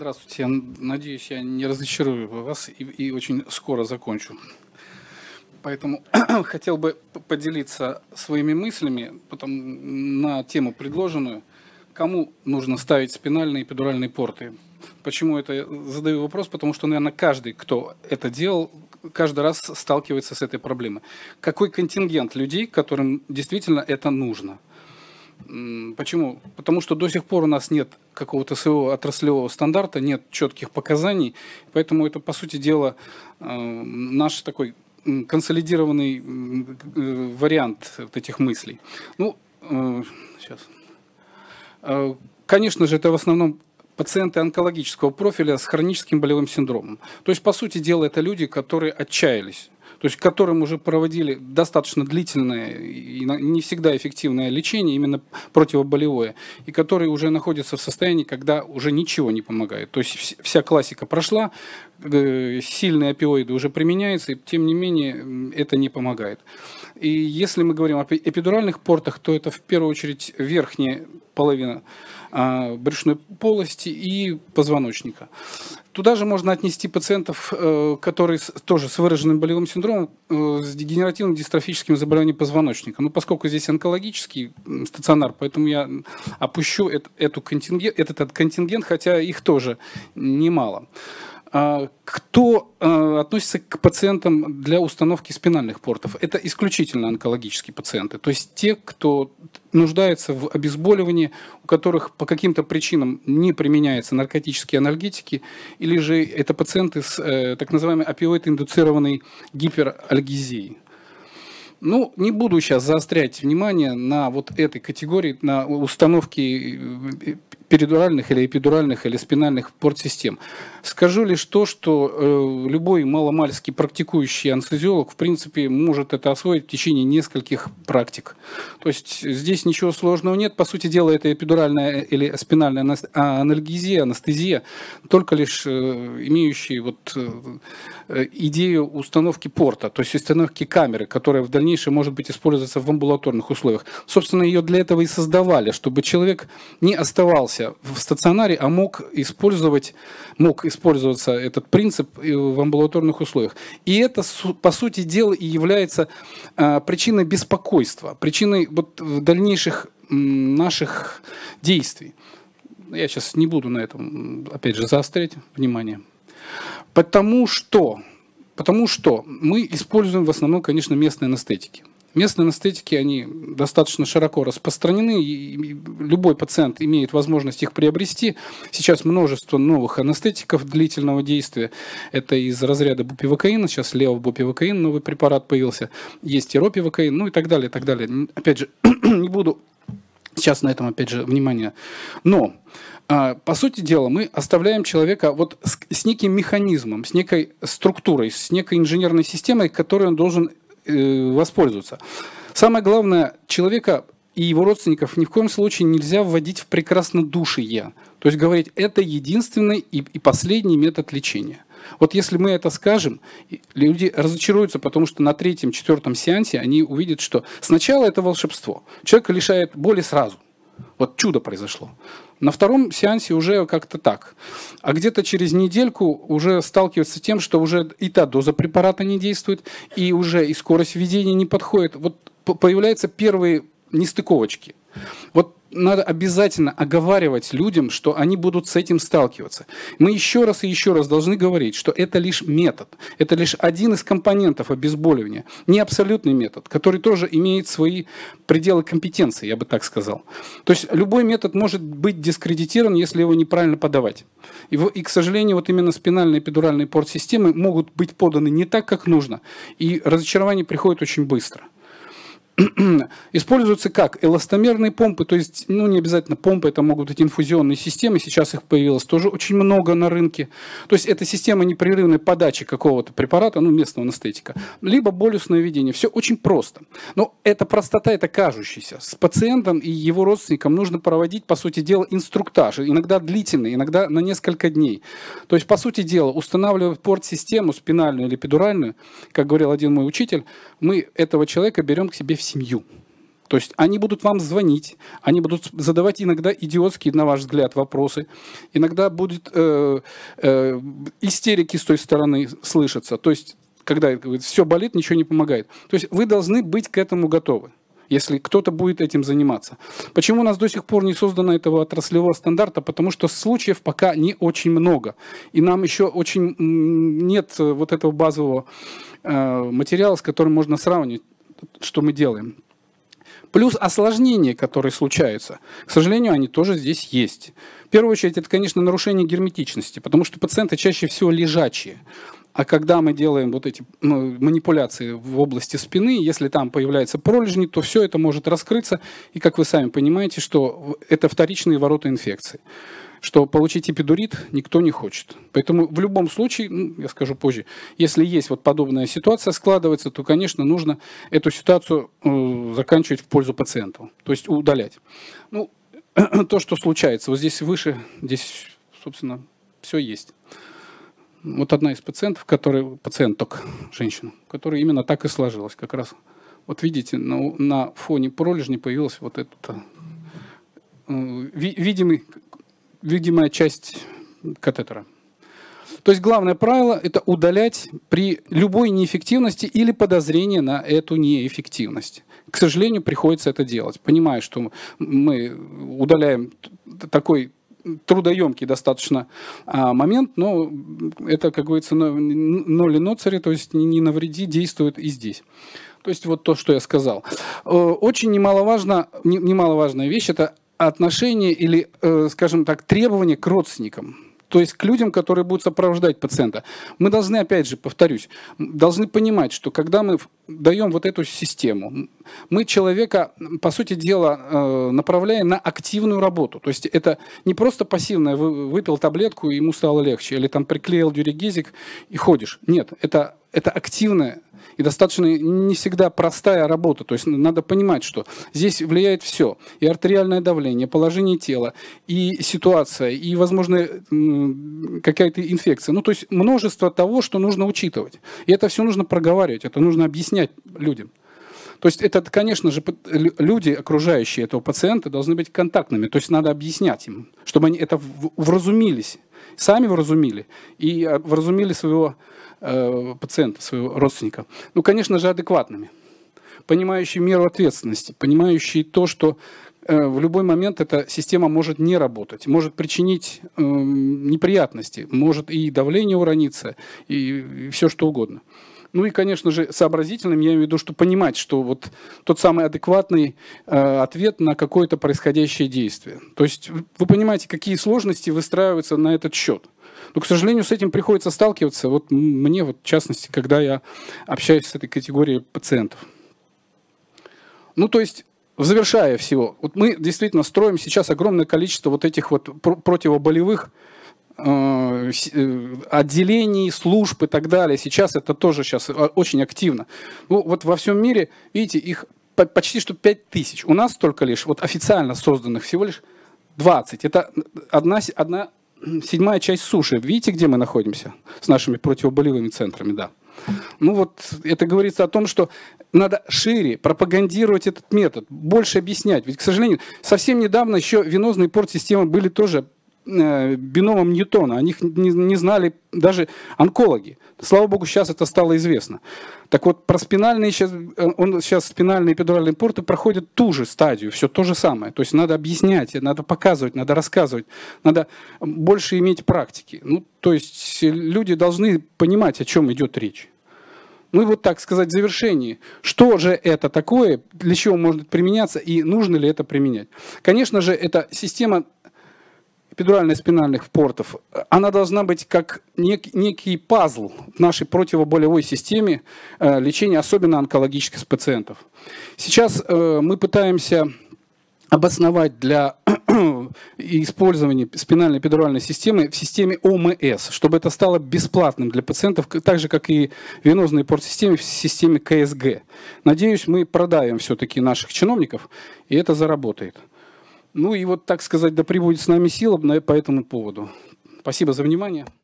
Здравствуйте. Я надеюсь, я не разочарую вас и очень скоро закончу. Поэтому хотел бы поделиться своими мыслями на тему предложенную. Кому нужно ставить спинальные и эпидуральные порты? Почему это задаю вопрос? Потому что, наверное, каждый, кто это делал, каждый раз сталкивается с этой проблемой. Какой контингент людей, которым действительно это нужно? Почему? Потому что до сих пор у нас нет какого-то своего отраслевого стандарта, нет четких показаний, поэтому это, по сути дела, наш такой консолидированный вариант вот этих мыслей. Ну, сейчас. Конечно же, это в основном пациенты онкологического профиля с хроническим болевым синдромом. То есть, по сути дела, это люди, которые отчаялись. То есть которым уже проводили достаточно длительное и не всегда эффективное лечение, именно противоболевое, и которые уже находятся в состоянии, когда уже ничего не помогает. То есть вся классика прошла, сильные опиоиды уже применяются, и тем не менее это не помогает. И если мы говорим о эпидуральных портах, то это в первую очередь верхняя половина брюшной полости и позвоночника. Туда же можно отнести пациентов, которые тоже с выраженным болевым синдромом, с дегенеративным дистрофическим заболеванием позвоночника. Но поскольку здесь онкологический стационар, поэтому я опущу этот контингент, хотя их тоже немало. Кто относится к пациентам для установки спинальных портов? Это исключительно онкологические пациенты, то есть те, кто нуждается в обезболивании, у которых по каким-то причинам не применяются наркотические анальгетики, или же это пациенты с так называемой опиоид-индуцированной гиперальгезией. Ну, не буду сейчас заострять внимание на вот этой категории, на установке перидуральных или эпидуральных или спинальных портсистем. Скажу лишь то, что любой маломальски практикующий анестезиолог, в принципе, может это освоить в течение нескольких практик. То есть здесь ничего сложного нет. По сути дела, это эпидуральная или спинальная анальгезия, анестезия, только лишь имеющие вот идею установки порта, то есть установки камеры, которая в дальнейшем может быть использоваться в амбулаторных условиях. Собственно, ее для этого и создавали, чтобы человек не оставался в стационаре, а мог использоваться этот принцип в амбулаторных условиях. И это, по сути дела, и является причиной беспокойства, причиной вот дальнейших наших действий. Я сейчас не буду на этом, опять же, заострять внимание. Потому что мы используем в основном, конечно, местные анестетики. Местные анестетики, они достаточно широко распространены, и любой пациент имеет возможность их приобрести. Сейчас множество новых анестетиков длительного действия. Это из разряда бупивакаина, сейчас левобупивакаин, новый препарат появился, есть и ропивакаин, ну и так далее, и так далее. Опять же, не буду сейчас на этом, опять же, внимание. Но, по сути дела, мы оставляем человека вот с неким механизмом, с некой структурой, с некой инженерной системой, которой он должен воспользоваться. Самое главное, человека и его родственников ни в коем случае нельзя вводить в прекраснодушие. То есть говорить, это единственный и последний метод лечения. Вот если мы это скажем, люди разочаруются, потому что на 3-4 сеансе они увидят, что сначала это волшебство. Человека лишает боли сразу. Вот чудо произошло. На 2-м сеансе уже как-то так. А где-то через недельку уже сталкиваются с тем, что уже и та доза препарата не действует, и уже и скорость введения не подходит. Вот появляются первые нестыковочки. Вот надо обязательно оговаривать людям, что они будут с этим сталкиваться. Мы еще раз и еще раз должны говорить, что это лишь метод, это лишь один из компонентов обезболивания, не абсолютный метод, который тоже имеет свои пределы компетенции, я бы так сказал. То есть любой метод может быть дискредитирован, если его неправильно подавать. И к сожалению, вот именно спинальные эпидуральные портсистемы могут быть поданы не так, как нужно, и разочарование приходит очень быстро. Используются как эластомерные помпы, то есть, ну, не обязательно помпы, это могут быть инфузионные системы, сейчас их появилось тоже очень много на рынке. То есть это система непрерывной подачи какого-то препарата, ну, местного анестетика, либо болюсное введение. Все очень просто. Но эта простота, это кажущаяся. С пациентом и его родственникам нужно проводить, по сути дела, инструктаж, иногда длительный, иногда на несколько дней. То есть, по сути дела, устанавливая порт-систему спинальную или эпидуральную, как говорил один мой учитель, мы этого человека берем к себе в семью. То есть они будут вам звонить, они будут задавать иногда идиотские, на ваш взгляд, вопросы. Иногда будет истерики с той стороны слышаться. То есть когда говорит, все болит, ничего не помогает. То есть вы должны быть к этому готовы, если кто-то будет этим заниматься. Почему у нас до сих пор не создано этого отраслевого стандарта? Потому что случаев пока не очень много. И нам еще очень нет вот этого базового материала, с которым можно сравнить, что мы делаем. Плюс осложнения, которые случаются, к сожалению, они тоже здесь есть. В первую очередь, это, конечно, нарушение герметичности, потому что пациенты чаще всего лежачие. А когда мы делаем вот эти манипуляции в области спины, если там появляются пролежни, то все это может раскрыться. И, как вы сами понимаете, что это вторичные ворота инфекции. Что получить эпидурит никто не хочет. Поэтому в любом случае, я скажу позже, если есть вот подобная ситуация складывается, то, конечно, нужно эту ситуацию заканчивать в пользу пациента, то есть удалять. Ну, то, что случается, вот здесь выше, здесь, собственно, все есть. Вот одна из пациентов, пациенток, женщина, которая именно так и сложилась, как раз. Вот видите, на фоне пролежни появилась вот эта видимая часть катетера. То есть главное правило – это удалять при любой неэффективности или подозрении на эту неэффективность. К сожалению, приходится это делать. Понимаю, что мы удаляем такой трудоемкий достаточно момент, но это, как говорится, ноли ноцари, то есть не навреди, действует и здесь. То есть вот то, что я сказал. Очень немаловажная вещь – это отношение или, скажем так, требования к родственникам, то есть к людям, которые будут сопровождать пациента. Мы должны, опять же, повторюсь, должны понимать, что когда мы даем вот эту систему, мы человека, по сути дела, направляем на активную работу. То есть это не просто пассивное, выпил таблетку, и ему стало легче, или там приклеил дюрегезик и ходишь. Нет, это активная и достаточно не всегда простая работа. То есть надо понимать, что здесь влияет все. И артериальное давление, положение тела, и ситуация, и, возможно, какая-то инфекция. Ну, то есть множество того, что нужно учитывать. И это все нужно проговаривать, это нужно объяснять людям. То есть это, конечно же, люди, окружающие этого пациента, должны быть контактными. То есть надо объяснять им, чтобы они это вразумились, сами вразумили и вразумили своего пациента, своего родственника. Ну, конечно же, адекватными, понимающие меру ответственности, понимающие то, что в любой момент эта система может не работать, может причинить неприятности, может и давление урониться, и все что угодно. Ну и, конечно же, сообразительным, я имею в виду, что понимать, что вот тот самый адекватный ответ на какое-то происходящее действие. То есть вы понимаете, какие сложности выстраиваются на этот счет. Но, к сожалению, с этим приходится сталкиваться. Вот мне, вот, в частности, когда я общаюсь с этой категорией пациентов. Ну, то есть, завершая всего, вот мы действительно строим сейчас огромное количество вот этих вот противоболевых отделений, служб и так далее. Сейчас это тоже очень активно. Ну, вот во всем мире, видите, их почти что 5000. У нас только лишь, вот официально созданных всего лишь 20. Это одна седьмая часть суши. Видите, где мы находимся с нашими противоболевыми центрами, да. Ну вот это говорится о том, что надо шире пропагандировать этот метод, больше объяснять. Ведь, к сожалению, совсем недавно еще венозные порт-системы были тоже биномом Ньютона. О них не знали даже онкологи. Слава богу, сейчас это стало известно. Так вот, про спинальные сейчас спинальные эпидуральные порты проходят ту же стадию, все то же самое. То есть надо объяснять, надо показывать, надо рассказывать, надо больше иметь практики. Ну, то есть люди должны понимать, о чем идет речь. Ну и вот так сказать в завершении, что же это такое, для чего может применяться и нужно ли это применять. Конечно же, эта система эпидурально-спинальных портов, она должна быть как некий пазл в нашей противоболевой системе лечения, особенно онкологических пациентов. Сейчас мы пытаемся обосновать для использования спинальной эпидуральной системы в системе ОМС, чтобы это стало бесплатным для пациентов, так же, как и венозные порт-системы в системе КСГ. Надеюсь, мы продавим все-таки наших чиновников, и это заработает. Ну и вот, так сказать, да пребудет с нами сила по этому поводу. Спасибо за внимание.